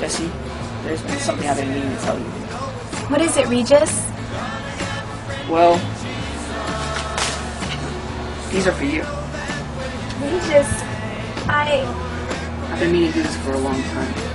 Jesse, there's been something I've been meaning to tell you. What is it, Regis? Well, these are for you. Regis, I've been meaning to do this for a long time.